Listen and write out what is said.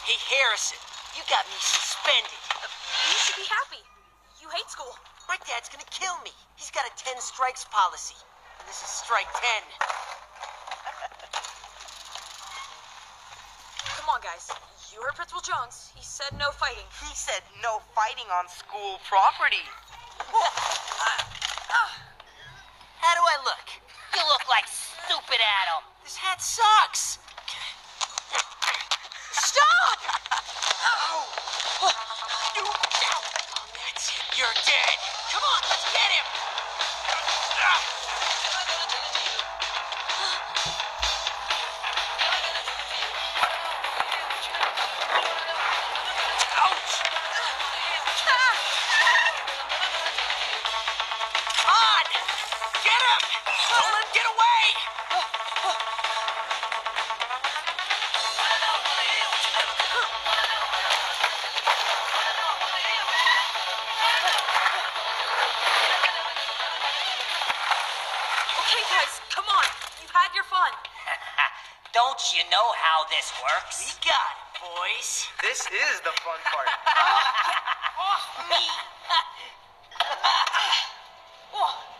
Hey, Harrison, you got me suspended. You should be happy. You hate school. My dad's gonna kill me. He's got a 10 strikes policy. And this is strike 10. Come on, guys. You heard Principal Jones. He said no fighting. He said no fighting on school property. How do I look? You look like stupid Adam. This hat sucks. Stop! That's it. You're dead. Come on, let's get him. Ouch! Come on! Get him! Don't let him get away! Okay, guys, come on. You've had your fun. Don't you know how this works? We got it, boys. This is the fun part. Off me! Oh.